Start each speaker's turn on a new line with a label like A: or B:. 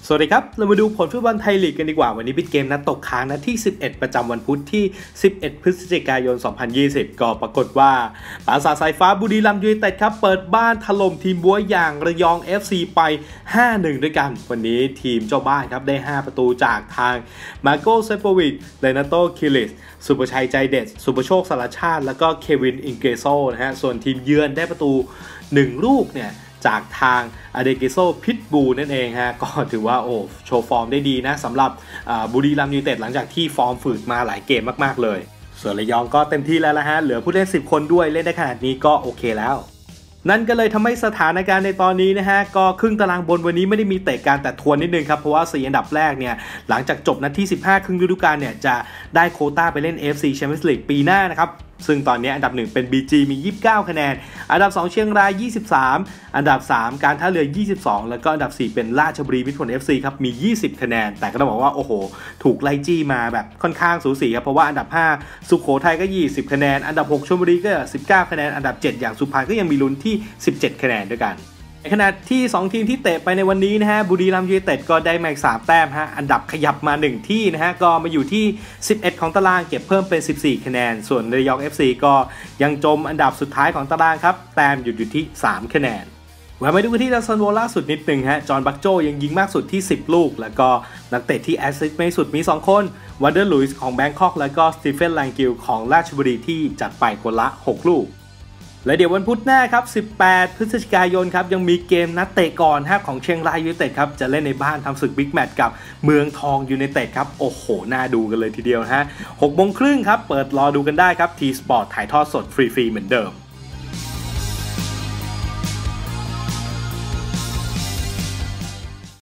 A: สวัสดีครับเรามาดูผลฟุตบอลไทยลีกกันดีกว่าวันนี้เป็นเกมนัดตกค้างนัดที่11ประจำวันพุธที่11พฤศจิกายน2020ก็ปรากฏว่าปราสาทสายฟ้าบุรีรัมย์ยูไนเต็ดครับเปิดบ้านถล่มทีมบัวอย่างระยอง FC ไป 5-1 ด้วยกันวันนี้ทีมเจ้าบ้านครับได้5ประตูจากทางมาโกเซโปวิชเลนาโตคิลิสสุประชัยใจเด็ดสุประโชคสารชาติแล้วก็เควินอิงเกโซนะฮะส่วนทีมเยือนได้ประตู1ลูกเนี่ยจากทางอเดเกโซพิทบูนั่นเองฮะก็ถือว่าโชว์ฟอร์มได้ดีนะสำหรับบุรีรัมย์ยูไนเต็ดหลังจากที่ฟอร์มฝืดมาหลายเกมมากๆเลยส่วนระยองก็เต็มที่แล้วละฮะเหลือผู้เล่น10คนด้วยเล่นได้ขนาดนี้ก็โอเคแล้วนั่นก็เลยทำให้สถานการณ์ในตอนนี้นะฮะก็ครึ่งตารางบนวันนี้ไม่ได้มีเตะการแต่ทวนนิดนึงครับเพราะว่า4อันดับแรกเนี่ยหลังจากจบนัดที่15ครึ่งฤดูกาลเนี่ยจะได้โควต้าไปเล่น AFC Champions League ปีหน้านะครับซึ่งตอนนี้อันดับ1เป็น BG มี29คะแนนอันดับ2เชียงราย23อันดับ3การท่าเรือ22แล้วก็อันดับ4เป็นราชบุรีมิตรผล FC ครับมี20คะแนนแต่ก็ต้องบอกว่าโอ้โหถูกไล่จี้มาแบบค่อนข้างสูสีครับเพราะว่าอันดับ5สุโขทัยก็20คะแนนอันดับ6ชลบุรีก็19คะแนนอันดับ7อย่างสุพรรณก็ยังมีลุ้นที่17คะแนนด้วยกันในขณะที่2ทีมที่เตะไปในวันนี้นะฮะบุรีรัมย์ยูไนเต็ดก็ได้มาอีก3แต้มฮะอันดับขยับมา1ที่นะฮะก็มาอยู่ที่11ของตารางเก็บเพิ่มเป็น14คะแนนส่วนระยอง FC ก็ยังจมอันดับสุดท้ายของตารางครับแต้มอยู่ที่3คะแนนมาดูกันที่ดาวซันโวล่าสุดนิดนึงฮะจอห์นบัคโจยังยิงมากสุดที่10ลูกแล้วก็นักเตะที่แอสซิสต์ไม่สุดมี2คนวันเดอร์ลุยส์ของแบงคอกแล้วก็สตีเฟนแลงกิลของราชบุรีที่จัดไปคนละ6ลูกและเดี๋ยววันพุธหน้าครับ18พฤศจิกายนครับยังมีเกมนัดเตะก่อนครับของเชียงรายยูไนเต็ดครับจะเล่นในบ้านทำศึกบิ๊กแมตช์กับเมืองทองยูไนเต็ดครับโอ้โหน่าดูกันเลยทีเดียวฮะ 6:30 ครับเปิดรอดูกันได้ครับทีสปอร์ตถ่ายทอดสดฟรีๆเหมือนเดิม